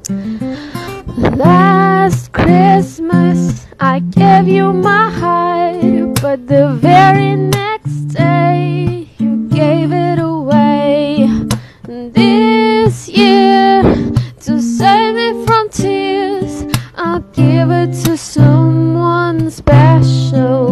Last Christmas I gave you my heart, but the very next day you gave it away. This year, to save me from tears, I'll give it to someone special.